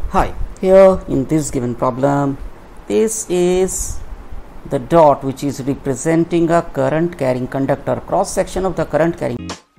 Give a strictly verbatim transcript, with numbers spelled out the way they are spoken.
Hi, here in this given problem, this is the dot which is representing a current carrying conductor, cross section of the current carrying